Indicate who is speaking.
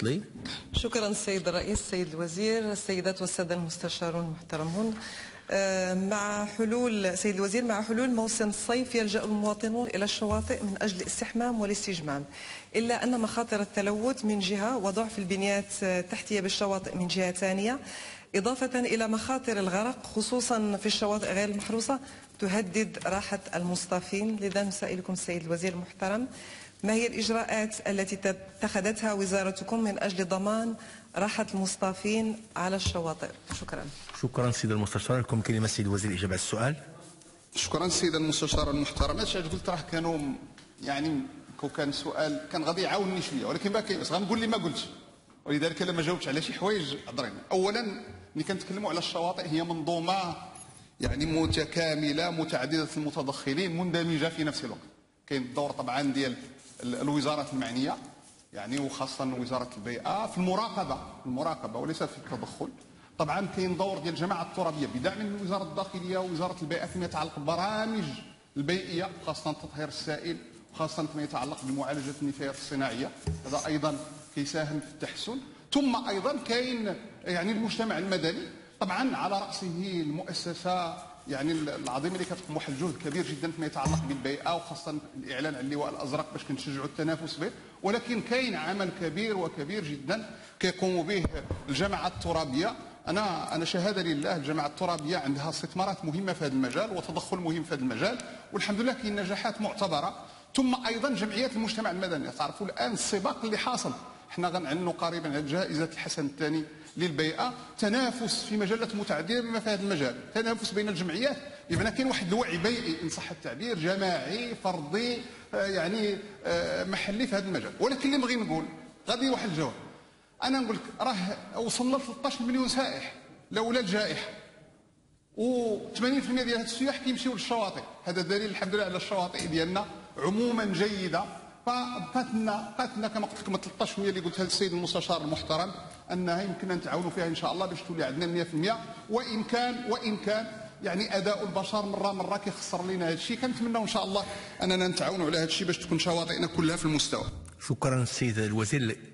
Speaker 1: تفضلي.
Speaker 2: شكرا السيد الرئيس، السيد الوزير، السيدات والسادة المستشارون المحترمون. مع حلول سيد الوزير، مع حلول موسم الصيف يلجأ المواطنون إلى الشواطئ من أجل الاستحمام والاستجمام، إلا أن مخاطر التلوث من جهة وضعف البنيات التحتية بالشواطئ من جهة ثانية، إضافة إلى مخاطر الغرق خصوصا في الشواطئ غير المحروسة، تهدد راحة المصطافين. لذا نسائلكم السيد الوزير المحترم، ما هي الإجراءات التي اتخذتها وزارتكم من أجل ضمان راحة المصطافين على الشواطئ؟ شكرا.
Speaker 1: شكرا سيد المستشار. لكم كلمة سيد الوزير الإجابة على السؤال.
Speaker 3: شكرا سيد المستشار المحترم. هادشي علاش قلت راه كانوا يعني كان سؤال كان غادي يعاونني شويه، ولكن ما كاينش غنقول لي ما قلتش، ولذلك لما جاوبتش على شي حوايج عذريني. اولا ملي كنتكلموا على الشواطئ هي منظومه يعني متكامله متعدده المتدخلين مندمجه في نفس الوقت. كاين الدور طبعا ديال الوزارات المعنيه يعني وخاصه وزاره البيئه في المراقبه وليس في التدخل. طبعا كاين دور ديال الجماعه الترابيه بدعم من وزاره الداخليه ووزاره البيئه فيما يتعلق بالبرامج البيئيه خاصه تطهير السائل وخاصه فيما يتعلق بمعالجه النفايات الصناعيه، هذا ايضا كيساهم في التحسن. ثم ايضا كاين يعني المجتمع المدني طبعا على راسه المؤسسه يعني العظيمه اللي كتقوم واحد الجهد كبير جدا فيما يتعلق بالبيئه وخاصه الاعلان عن اللواء الازرق باش كنشجعوا التنافس به. ولكن كاين عمل كبير وكبير جدا كيقوم به الجماعه الترابيه. انا شهاده لله الجماعه الترابيه عندها استثمارات مهمه في هذا المجال وتدخل مهم في هذا المجال، والحمد لله كاين نجاحات معتبره. ثم ايضا جمعيات المجتمع المدني، تعرفوا الان السباق اللي حاصل، حنا غنعنوا قريبا على جائزه الحسن الثاني للبيئه، تنافس في مجالات متعدده بما في هذا المجال، تنافس بين الجمعيات، بمعنى كاين واحد الوعي بيئي ان صح التعبير جماعي فردي يعني محلي في هذا المجال. ولكن اللي بغي نقول غادي واحد الجواب، انا نقول لك راه وصلنا ل 13 مليون سائح لولا الجائحه، و80% ديال هاد السياح كيمشيو للشواطئ، هذا دليل الحمد لله على الشواطئ ديالنا عموما جيده. فبقات لنا كما قلت لكم 13% اللي قلتها للسيد المستشار المحترم انها يمكننا نتعاونوا فيها ان شاء الله باش تولي عندنا 100%. وان كان يعني اداء البشر مره كيخسر لنا هذا الشيء، كنتمنوا ان شاء الله اننا نتعاونوا على هذا الشيء باش تكون شواطئنا كلها في المستوى.
Speaker 1: شكرا السيد الوزير.